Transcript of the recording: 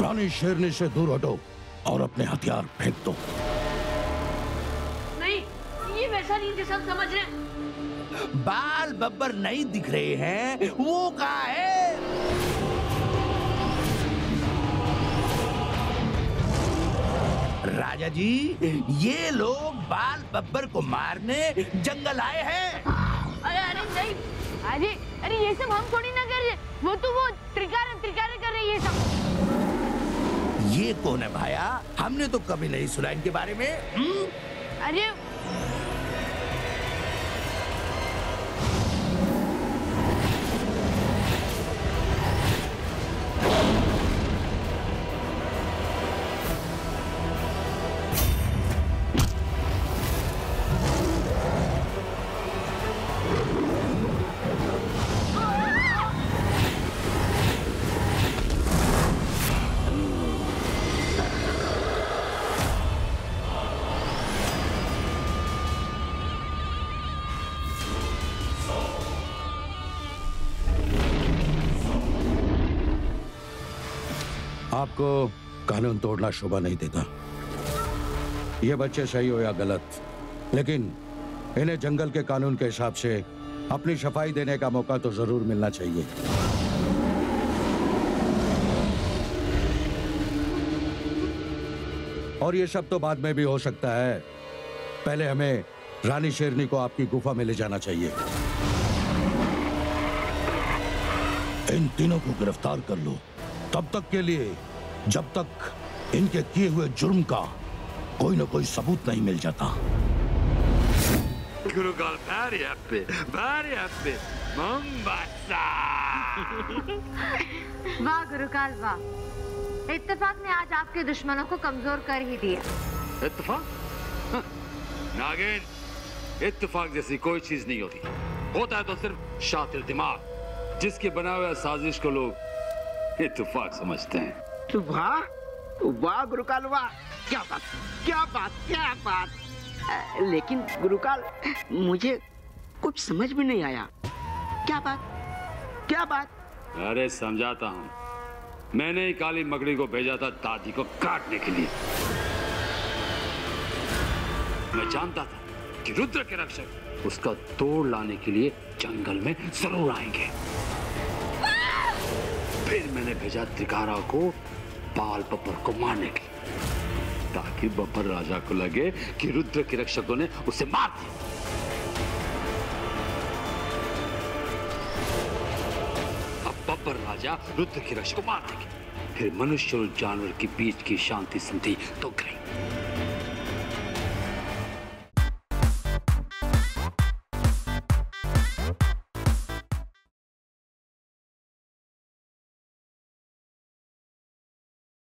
रानी शेरनी से दूर हटो और अपने हथियार फेंक दो। नहीं, ये वैसा नहीं जैसा समझ रहे हैं। बाल बब्बर नहीं दिख रहे हैं, वो कहाँ है? राजा जी, ये लोग बाल बब्बर को मारने जंगल आए हैं। अरे नहीं, अरे ये सब हम थोड़ी ना कर रहे, वो त्रिकारे कर रही है सब। ये कौन है भाया? हमने तो कभी नहीं सुना इनके बारे में। अरे आपको कानून तोड़ना शोभा नहीं देता। ये बच्चे सही हो या गलत, लेकिन इन्हें जंगल के कानून के हिसाब से अपनी सफाई देने का मौका तो जरूर मिलना चाहिए। और ये सब तो बाद में भी हो सकता है। पहले हमें रानी शेरनी को आपकी गुफा में ले जाना चाहिए। इन तीनों को गिरफ्तार कर लो, तब तक के लिए जब तक इनके किए हुए जुर्म का कोई ना कोई सबूत नहीं मिल जाता। गुरुकाल भारी हैप्पी मोम्बासा। वाह गुरुकाल वाह, इत्तेफाक ने आज आपके दुश्मनों को कमजोर कर ही दिया। इत्तेफाक? नागिन, इत्तेफाक जैसी कोई चीज नहीं होती। होता है तो सिर्फ शातिर दिमाग, जिसके बना हुआ साजिश को लोग इत्तेफाक समझते हैं। वाह वाह गुरुकाल वाह, क्या बात क्या बात क्या बात। लेकिन गुरुकाल, मुझे कुछ समझ में नहीं आया। क्या बात? अरे समझाता हूँ। मैंने ही काली मकड़ी को भेजा था दादी को काटने के लिए। मैं जानता था कि रुद्र के रक्षक उसका तोड़ लाने के लिए जंगल में जरूर आएंगे। फिर मैंने भेजा त्रिकारा को बाल बब्बर को मारने के लिए, ताकि बब्बर राजा को लगे कि रुद्र के रक्षकों ने उसे मार दिया। अब बब्बर राजा रुद्र के रक्षक को मार देंगे, फिर मनुष्य और जानवर के बीच की शांति संधि तो गई।